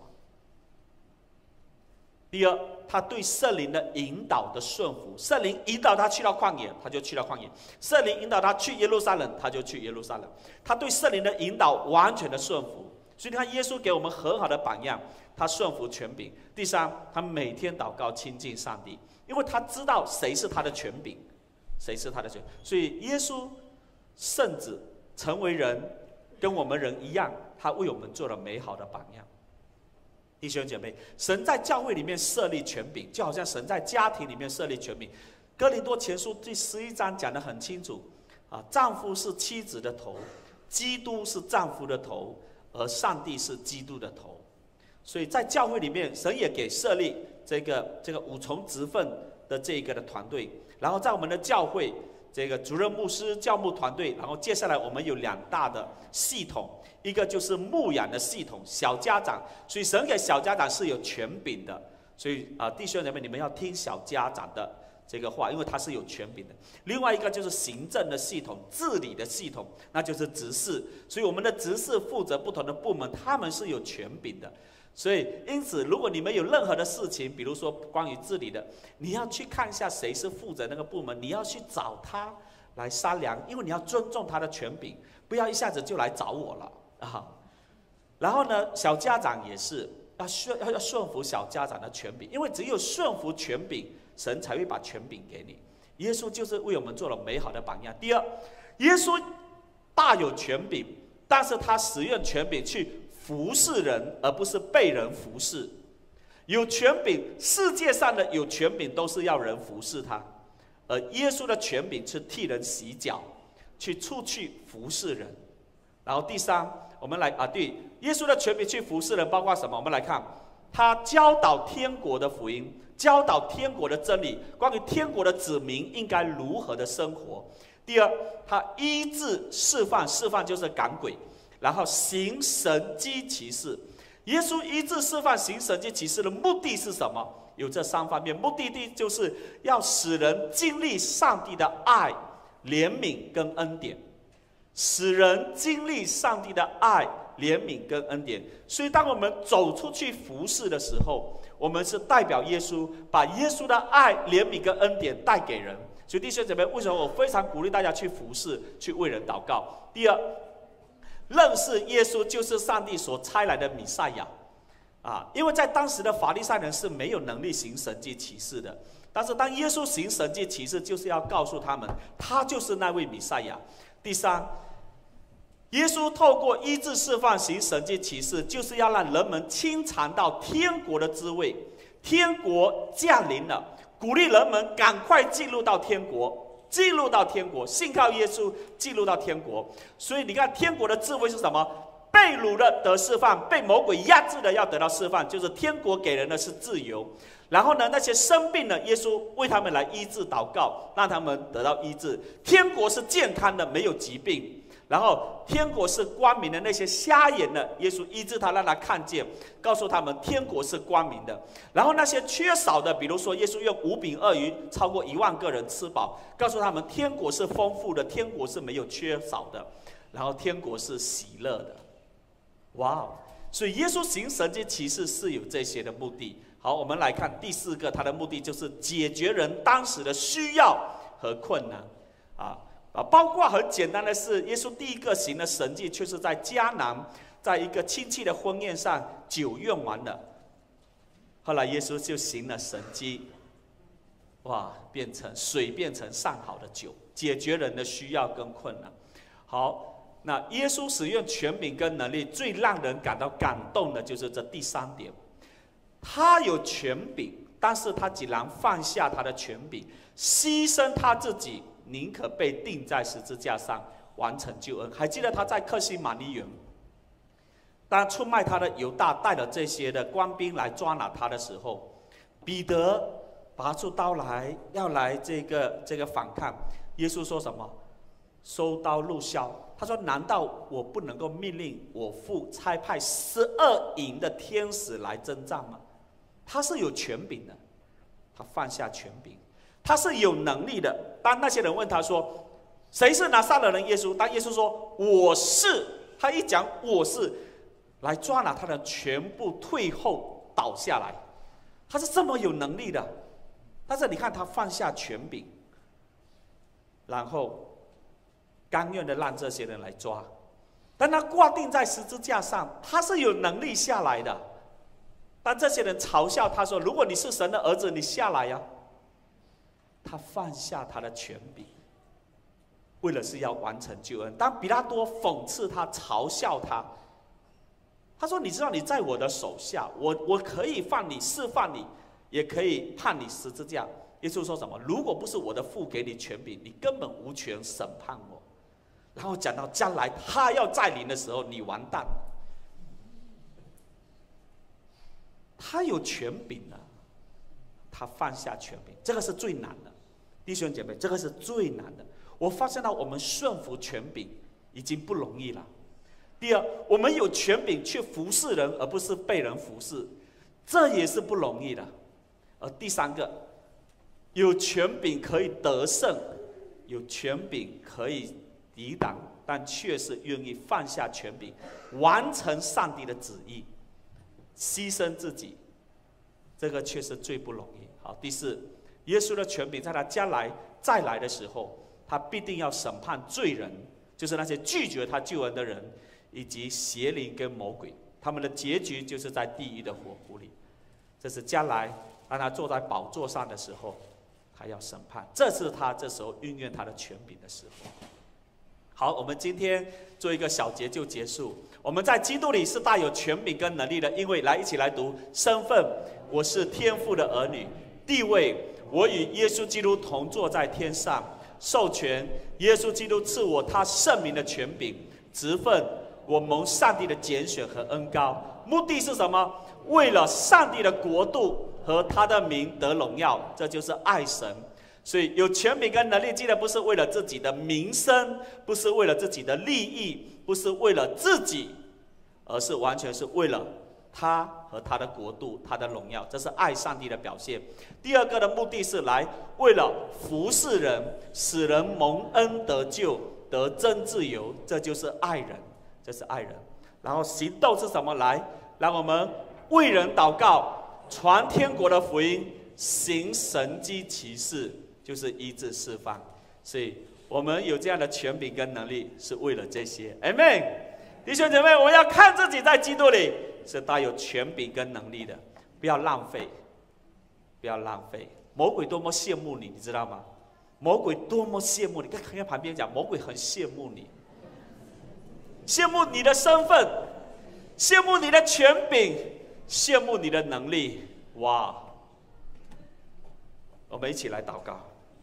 第二，他对圣灵的引导的顺服，圣灵引导他去到旷野，他就去到旷野；圣灵引导他去耶路撒冷，他就去耶路撒冷。他对圣灵的引导完全的顺服。所以你看，耶稣给我们很好的榜样，他顺服权柄。第三，他每天祷告亲近上帝，因为他知道谁是他的权柄，谁是他的权。所以耶稣圣子成为人，跟我们人一样，他为我们做了美好的榜样。弟兄姐妹，神在教会里面设立权柄，就好像神在家庭里面设立权柄。哥林多前书第11章讲得很清楚，丈夫是妻子的头，基督是丈夫的头，而上帝是基督的头。所以在教会里面，神也给设立这个5重职分的这个的团队。然后在我们的教会，这个主任牧师、教牧团队，然后接下来我们有2大的系统，一个就是牧养的系统，小家长。所以神给小家长是有权柄的，所以弟兄姐妹，你们要听小家长的这个话，因为他是有权柄的。另外一个就是行政的系统、治理的系统，那就是执事。所以我们的执事负责不同的部门，他们是有权柄的。所以因此，如果你们有任何的事情，比如说关于治理的，你要去看一下谁是负责那个部门，你要去找他来商量，因为你要尊重他的权柄，不要一下子就来找我了然后呢，小家长也是要顺服小家长的权柄，因为只有顺服权柄，神才会把权柄给你。耶稣就是为我们做了美好的榜样。第二，耶稣大有权柄，但是他使用权柄去服侍人，而不是被人服侍。有权柄，世界上的有权柄都是要人服侍他，而耶稣的权柄是替人洗脚，去出去服侍人。然后第三，我们来对，耶稣的权柄去服侍人包括什么？我们来看，他教导天国的福音，教导天国的真理，关于天国的子民应该如何的生活。第二，他医治释放，释放就是赶鬼，然后行神迹奇事。耶稣医治释放行神迹奇事的目的是什么？有这3方面。目的地就是要使人经历上帝的爱、怜悯跟恩典，使人经历上帝的爱、怜悯跟恩典。所以当我们走出去服侍的时候，我们是代表耶稣，把耶稣的爱、怜悯跟恩典带给人。所以弟兄姐妹，为什么我非常鼓励大家去服侍，去为人祷告？第二，认识耶稣就是上帝所差来的弥赛亚因为在当时的法利赛人是没有能力行神迹奇事的，但是当耶稣行神迹奇事，就是要告诉他们，他就是那位弥赛亚。第三，耶稣透过医治释放行神迹奇事，就是要让人们亲尝到天国的滋味。天国降临了， 鼓励人们赶快进入到天国，进入到天国，信靠耶稣，进入到天国。所以你看，天国的智慧是什么？被掳的得释放，被魔鬼压制的要得到释放，就是天国给人的是自由。然后呢，那些生病的，耶稣为他们来医治祷告，让他们得到医治。天国是健康的，没有疾病。然后天国是光明的，那些瞎眼的，耶稣医治他，让他看见，告诉他们天国是光明的。然后那些缺少的，比如说耶稣用5饼2鱼超过1万个人吃饱，告诉他们天国是丰富的，天国是没有缺少的，然后天国是喜乐的。哇哦！所以耶稣行神迹奇事是有这些的目的。好，我们来看第4个，他的目的就是解决人当时的需要和困难包括很简单的是，耶稣第一个行的神迹，却是在迦南，在一个亲戚的婚宴上，酒用完了。后来耶稣就行了神迹，哇，水变成上好的酒，解决人的需要跟困难。好，那耶稣使用权柄跟能力，最让人感到感动的就是这第3点。他有权柄，但是他竟然放下他的权柄，牺牲他自己，宁可被钉在十字架上，完成救恩。还记得他在客西马尼园，当出卖他的犹大带了这些的官兵来抓拿他的时候，彼得拔出刀来，要来这个反抗。耶稣说什么？收刀入鞘。他说：“难道我不能够命令我父差派12营的天使来征战吗？”他是有权柄的，他放下权柄，他是有能力的。当那些人问他说：“谁是拿撒勒人耶稣？”当耶稣说：“我是。”他一讲“我是”，来抓拿他的全部退后倒下来。他是这么有能力的，但是你看他放下权柄，然后甘愿的让这些人来抓。当他挂钉在十字架上，他是有能力下来的。当这些人嘲笑他说：“如果你是神的儿子，你下来呀！”他放下他的权柄，为了是要完成救恩。当比拉多讽刺他、嘲笑他，他说：“你知道你在我的手下，我可以放你、释放你，也可以判你十字架。”耶稣说什么？如果不是我的父给你权柄，你根本无权审判我。然后讲到将来他要再临的时候，你完蛋。他有权柄啊，他放下权柄，这个是最难的，弟兄姐妹，这个是最难的。我发现到我们顺服权柄已经不容易了。第二，我们有权柄去服侍人，而不是被人服侍，这也是不容易的。而第3个，有权柄可以得胜，有权柄可以抵挡，但却是愿意放下权柄，完成上帝的旨意，牺牲自己，这个却是最不容易。好，第4，耶稣的权柄在他将来再来的时候，他必定要审判罪人，就是那些拒绝他救恩的人，以及邪灵跟魔鬼，他们的结局就是在地狱的火湖里。这是将来当他坐在宝座上的时候，他要审判，这是他这时候运用他的权柄的时候。好，我们今天做一个小节就结束。我们在基督里是带有权柄跟能力的，因为一起来读身份：我是天父的儿女；地位：我与耶稣基督同坐在天上；授权：耶稣基督赐我他圣名的权柄；职分：我蒙上帝的拣选和恩膏。目的是什么？为了上帝的国度和他的名得荣耀，这就是爱神。所以有权柄跟能力，记得不是为了自己的名声，不是为了自己的利益，不是为了自己，而是完全是为了他和他的国度，他的荣耀，这是爱上帝的表现。第2个的目的是为了服侍人，使人蒙恩得救，得真自由，这就是爱人，这是爱人。然后行动是什么？让我们为人祷告，传天国的福音，行神迹奇事，就是医治释放。所以我们有这样的权柄跟能力，是为了这些。Amen。弟兄姐妹，我们要看自己在基督里是带有权柄跟能力的，不要浪费，不要浪费。魔鬼多么羡慕你，你知道吗？魔鬼多么羡慕你，看看旁边讲，魔鬼很羡慕你，羡慕你的身份，羡慕你的权柄，羡慕你的能力。哇！ 我们一起来祷告。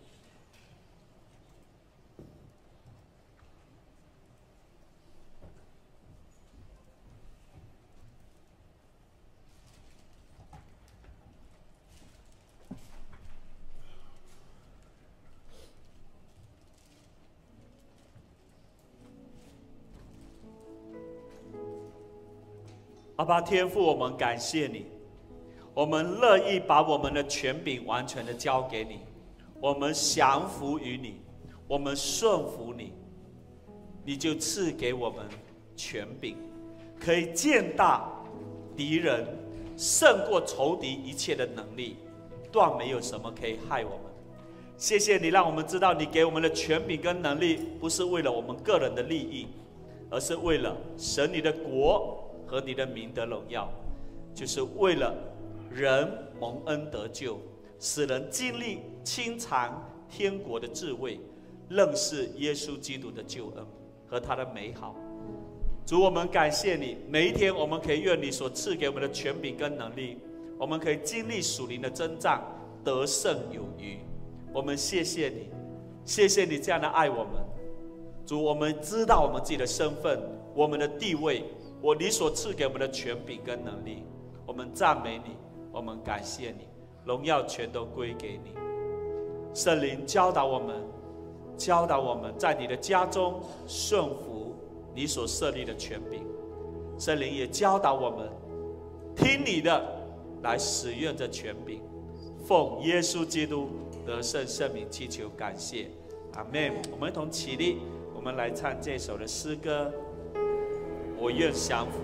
阿爸天父，我们感谢你，我们乐意把我们的权柄完全的交给你，我们降服于你，我们顺服你，你就赐给我们权柄，可以践踏敌人，胜过仇敌一切的能力，断没有什么可以害我们。谢谢你，让我们知道你给我们的权柄跟能力，不是为了我们个人的利益，而是为了神你的国和你的名的荣耀，就是为了人蒙恩得救，使人经历亲尝天国的智慧，认识耶稣基督的救恩和他的美好。主，我们感谢你，每一天我们可以愿你所赐给我们的权柄跟能力，我们可以经历属灵的征战，得胜有余。我们谢谢你，谢谢你这样的爱我们。主，我们知道我们自己的身份，我们的地位，你所赐给我们的权柄跟能力，我们赞美你，我们感谢你，荣耀全都归给你。圣灵教导我们在你的家中顺服你所设立的权柄。圣灵也教导我们听你的，来使用这权柄。奉耶稣基督得胜圣名祈求感谢，阿们。我们一同起立，我们来唱这首的诗歌，我愿降服。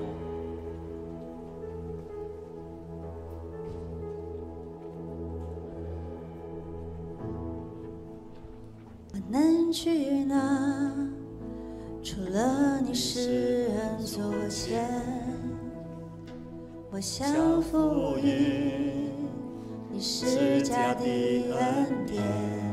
我能去哪？除了你施恩座前，我降服于你施加的恩典，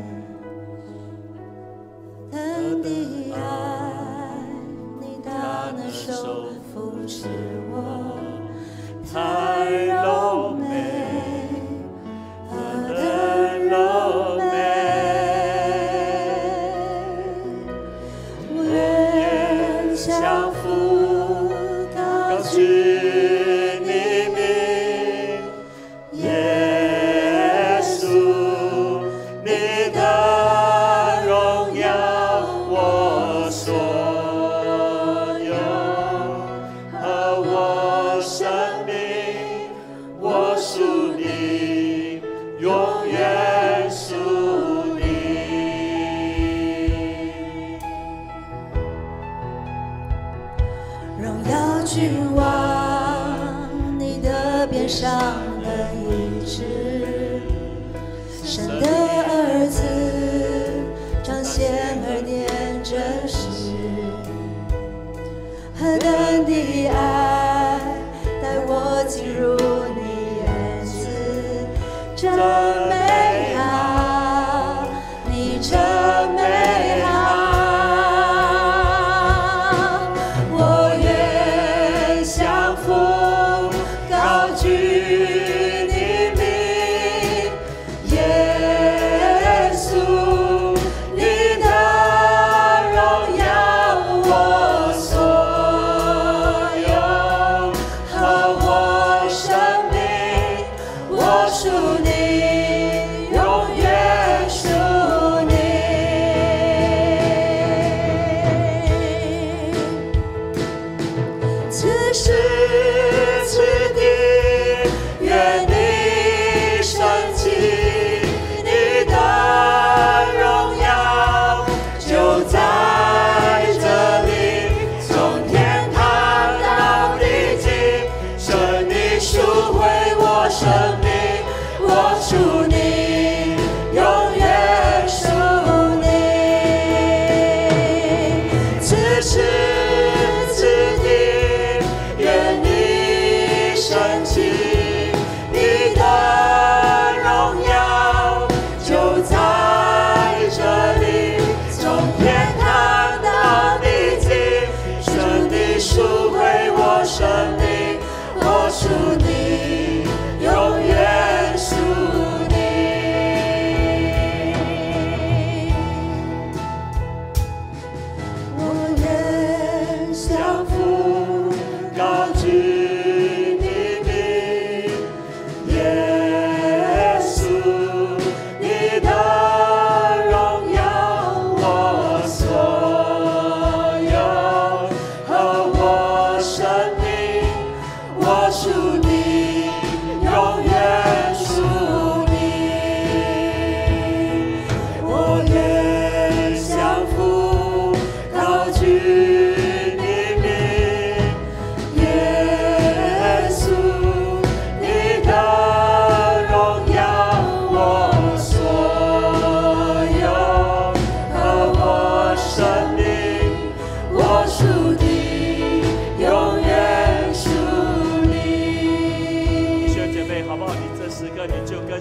等的爱，你大能手扶持我，太柔美，何等柔美。降服，高举你名，耶稣，你的荣耀我所有，和我生命，我属你，永远属你。荣耀君王，你的鞭上的医治，神的儿子彰显而念真实，何等的爱带我进入你恩赐，真美好，你真美好。有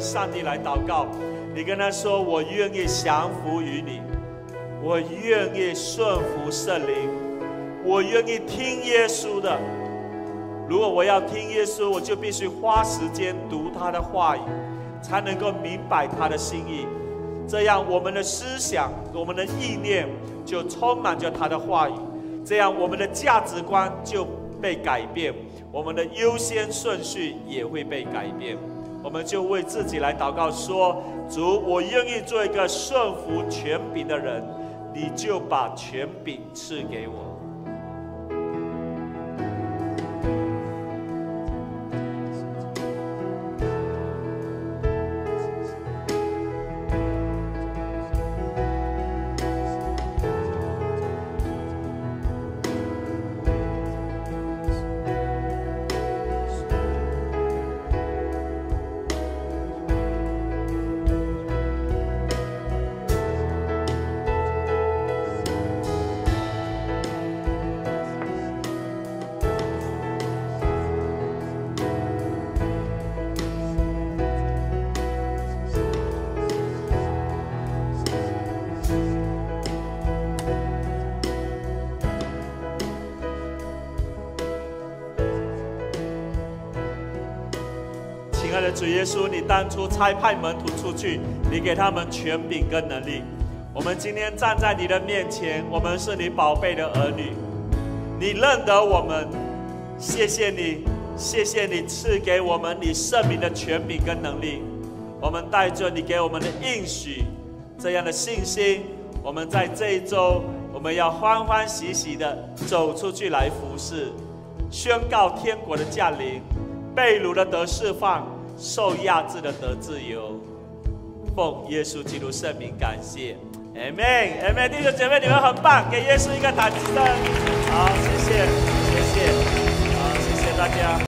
上帝来祷告，你跟他说：我愿意降服于你，我愿意顺服圣灵，我愿意听耶稣的。如果我要听耶稣，我就必须花时间读他的话语，才能够明白他的心意。这样我们的思想，我们的意念就充满着他的话语，这样我们的价值观就被改变，我们的优先顺序也会被改变。我们就为自己来祷告说：主，我愿意做一个顺服权柄的人，你就把权柄赐给我。亲爱的主耶稣，你当初差派门徒出去，你给他们权柄跟能力。我们今天站在你的面前，我们是你宝贝的儿女，你认得我们，谢谢你，谢谢你赐给我们你圣名的权柄跟能力。我们带着你给我们的应许，这样的信心，我们在这一周，我们要欢欢喜喜的走出去来服侍，宣告天国的降临，被掳的得释放，受压制的得自由。奉耶稣基督圣名感谢 Amen Amen。 弟兄姐妹，你们很棒，给耶稣一个掌声。好，谢谢谢谢，好，谢谢大家。